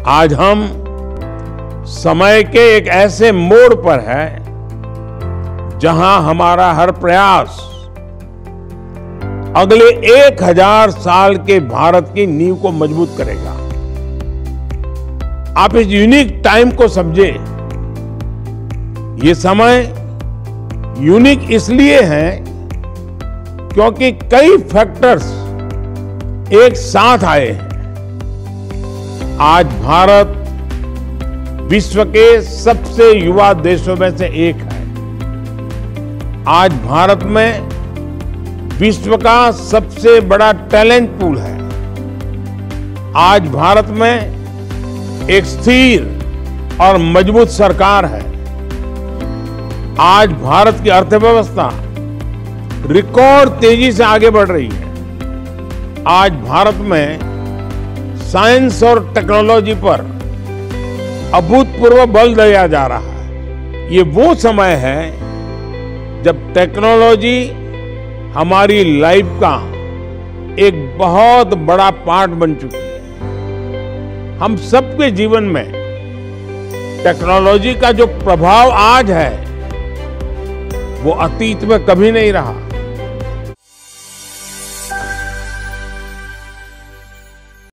आज हम समय के एक ऐसे मोड़ पर हैं जहां हमारा हर प्रयास अगले 1000 साल के भारत की नींव को मजबूत करेगा। आप इस यूनिक टाइम को समझे। ये समय यूनिक इसलिए है क्योंकि कई फैक्टर्स एक साथ आए हैं। आज भारत विश्व के सबसे युवा देशों में से एक है। आज भारत में विश्व का सबसे बड़ा टैलेंट पूल है। आज भारत में एक स्थिर और मजबूत सरकार है। आज भारत की अर्थव्यवस्था रिकॉर्ड तेजी से आगे बढ़ रही है। आज भारत में साइंस और टेक्नोलॉजी पर अभूतपूर्व बल दिया जा रहा है। ये वो समय है जब टेक्नोलॉजी हमारी लाइफ का एक बहुत बड़ा पार्ट बन चुकी है। हम सबके जीवन में टेक्नोलॉजी का जो प्रभाव आज है वो अतीत में कभी नहीं रहा।